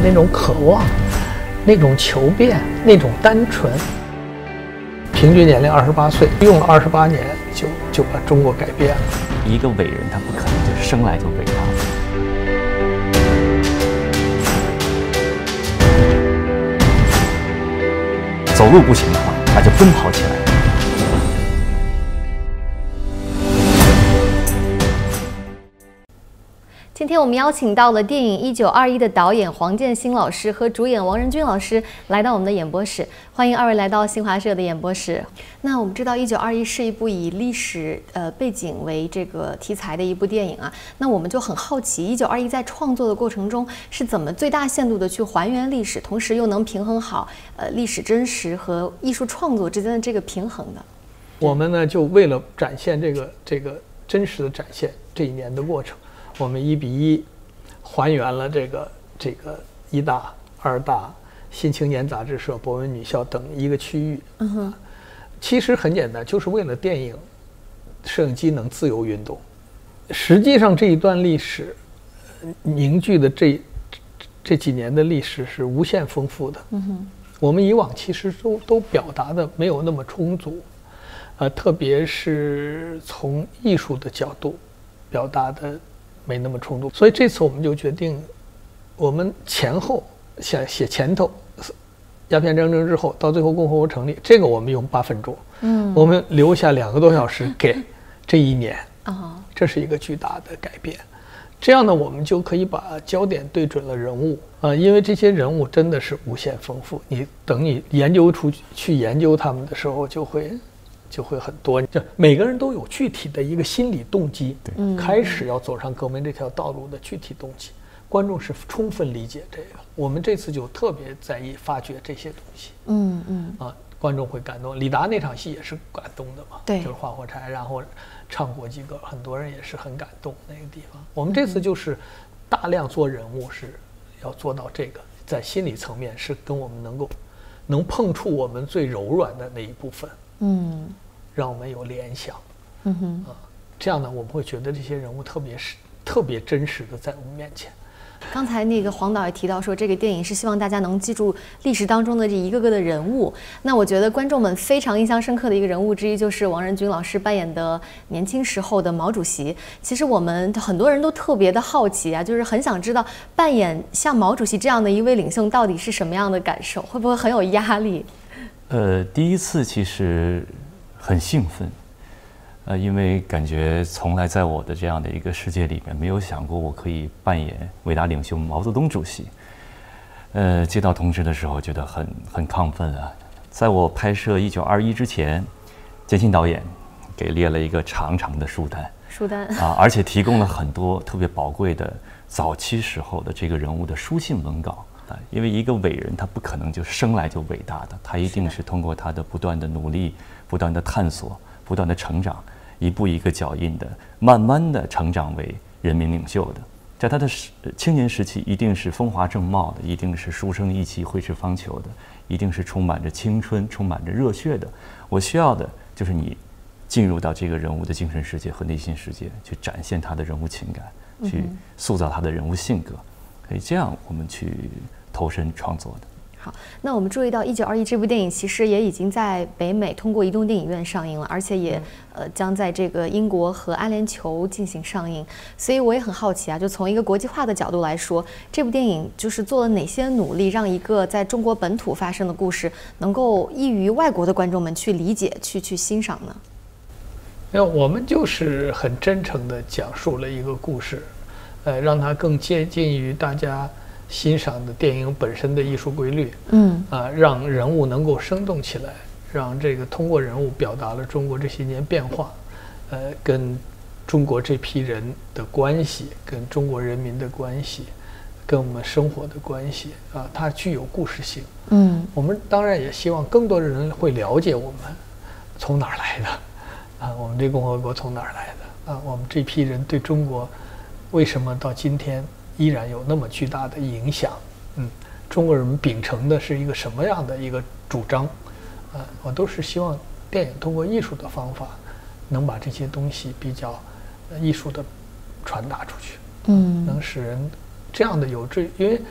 那种渴望、那种求变、那种单纯。平均年龄28岁，用了28年就把中国改变了。 一个伟人，他不可能就生来就伟大的。走路不行的话，那就奔跑起来。 今天我们邀请到了电影《1921》的导演黄建新老师和主演王仁君老师来到我们的演播室，欢迎二位来到新华社的演播室。那我们知道《1921》是一部以历史背景为这个题材的一部电影啊，那我们就很好奇，《1921》在创作的过程中是怎么最大限度的去还原历史，同时又能平衡好历史真实和艺术创作之间的这个平衡的？ 我们呢就为了展现这个真实的展现这一年的过程。我们1比1还原了这个1大、2大、新青年杂志社、博文女校等一个区域。其实很简单，就是为了电影摄影机能自由运动。实际上这一段历史凝聚的这几年的历史是无限丰富的。我们以往其实都表达的没有那么充足，特别是从艺术的角度表达的没那么充足，所以这次我们就决定，我们前后写前头，鸦片战争之后到最后共和国成立，这个我们用8分钟，我们留下2个多小时给这一年，这是一个巨大的改变。这样呢，我们就可以把焦点对准了人物因为这些人物真的是无限丰富，等你研究去研究他们的时候，就会很多，就每个人都有具体的一个心理动机，开始要走上革命这条道路的具体动机，观众是充分理解这个。我们这次就特别在意发掘这些东西，观众会感动。李达那场戏也是感动的嘛，对，就是划火柴，然后唱国际歌，很多人也是很感动那个地方。我们这次就是大量做人物，是要做到这个，在心理层面是跟我们能碰触我们最柔软的那一部分。让我们有联想，这样呢，我们会觉得这些人物特别真实的在我们面前。 刚才那个黄导也提到说，这个电影是希望大家能记住历史当中的这一个个的人物。那我觉得观众们非常印象深刻的一个人物之一，就是王仁君老师扮演的年轻时候的毛主席。其实我们很多人都特别的好奇啊，就是很想知道扮演像毛主席这样的一位领袖到底是什么样的感受，会不会很有压力？ 第一次其实很兴奋，因为感觉从来在我的这样的一个世界里面，没有想过我可以扮演伟大领袖毛泽东主席。接到通知的时候，觉得很亢奋啊！在我拍摄《1921》之前，建新导演给列了一个长长的书单而且提供了很多特别宝贵的早期时候的这个人物的书信文稿。因为一个伟人，他不可能就生来就伟大的，他一定是通过他的不断的努力、不断的探索、不断的成长，一步一个脚印的，慢慢的成长为人民领袖的。在他的青年时期，一定是风华正茂的，一定是书生意气、挥斥方遒的，一定是充满着青春、充满着热血的。我需要的就是你进入到这个人物的精神世界和内心世界，去展现他的人物情感，去塑造他的人物性格。所以这样我们去投身创作的。 好，那我们注意到《1921》这部电影其实也已经在北美通过移动电影院上映了，而且也将在这个英国和阿联酋进行上映。所以我也很好奇啊，就从一个国际化的角度来说，这部电影就是做了哪些努力，让一个在中国本土发生的故事能够易于外国的观众们去理解、去欣赏呢？ 那我们就是很真诚地讲述了一个故事。让它更接近于大家欣赏的电影本身的艺术规律，让人物能够生动起来，让这个通过人物表达了中国这些年变化，跟中国这批人的关系，跟中国人民的关系，跟我们生活的关系它具有故事性。我们当然也希望更多的人会了解我们从哪儿来的我们这共和国从哪儿来的我们这批人对中国为什么到今天依然有那么巨大的影响？中国人们秉承的是一个什么样的一个主张？我都是希望电影通过艺术的方法，能把这些东西比较艺术的传达出去，能使人这样的有志。因为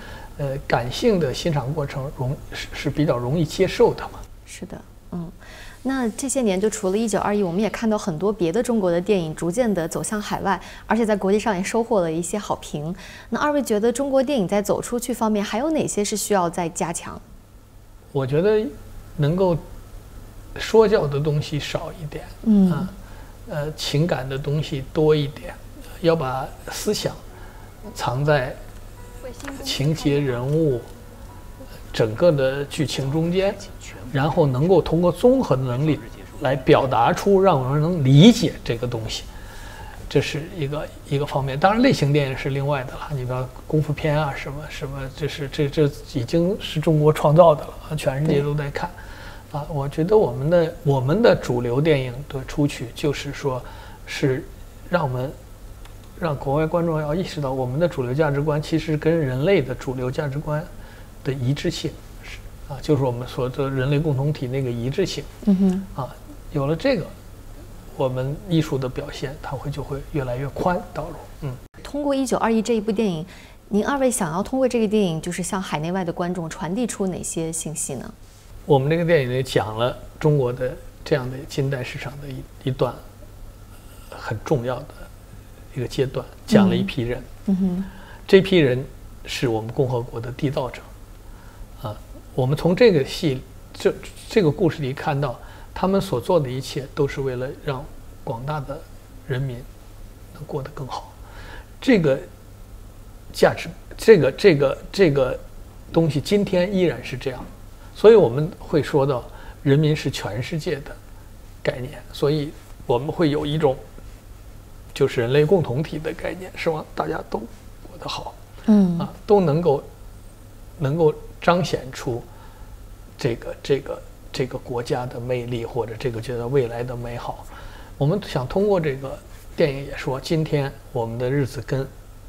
感性的欣赏过程是比较容易接受的嘛。 是的，那这些年就除了1921，我们也看到很多别的中国的电影逐渐的走向海外，而且在国际上也收获了一些好评。那二位觉得中国电影在走出去方面还有哪些是需要再加强？ 我觉得能够说教的东西少一点，情感的东西多一点，要把思想藏在情节、人物、整个的剧情中间，然后能够通过综合的能力来表达出让人能理解这个东西，这是一个方面。当然，类型电影是另外的了，你比如功夫片啊，什么，这已经是中国创造的了，全世界都在看。我觉得我们的主流电影的出去，就是说，是让国外观众要意识到，我们的主流价值观其实跟人类的主流价值观的一致性就是我们说的人类共同体那个一致性。有了这个，我们艺术的表现就会越来越宽道路。 通过1921这一部电影，您二位想要通过这个电影，就是向海内外的观众传递出哪些信息呢？ 我们这个电影里讲了中国的这样的近代市场的一段很重要的一个阶段，讲了一批人。这批人是我们共和国的缔造者。我们从这个这个故事里看到，他们所做的一切都是为了让广大的人民能过得更好。这个价值，这个东西，今天依然是这样。所以我们会说到，人民是全世界的概念，所以我们会有一种就是人类共同体的概念，希望大家都过得好，都能够彰显出这个国家的魅力，或者这个觉得未来的美好。我们想通过这个电影也说，今天我们的日子跟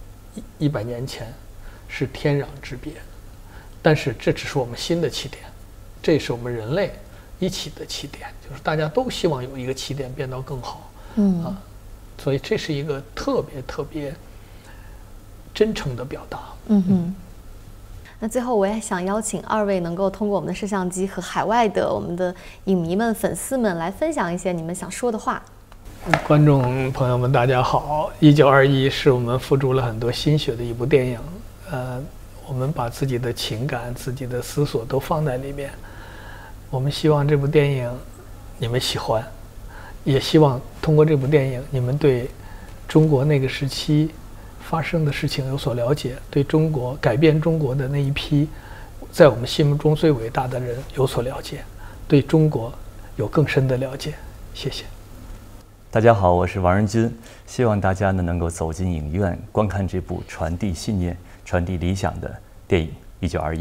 100年前是天壤之别，但是这只是我们新的起点，这是我们人类一起的起点，就是大家都希望有一个起点变到更好。所以这是一个特别真诚的表达。 那最后我也想邀请二位能够通过我们的摄像机和海外的我们的影迷们、粉丝们来分享一些你们想说的话。 观众朋友们，大家好！1921是我们付出了很多心血的一部电影，我们把自己的情感、自己的思索都放在里面。我们希望这部电影你们喜欢，也希望通过这部电影，你们对中国那个时期发生的事情有所了解，对中国改变中国的那一批在我们心目中最伟大的人有所了解，对中国有更深的了解。谢谢。 大家好，我是王仁君，希望大家呢能够走进影院观看这部传递信念、传递理想的电影《1921》。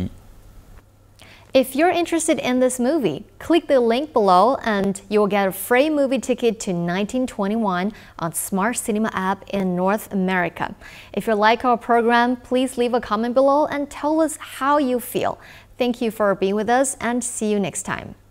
If you're interested in this movie, click the link below and you'll get a free movie ticket to 1921 on SmartCinema app in North America. If you like our program, please leave a comment below and tell us how you feel. Thank you for being with us and see you next time.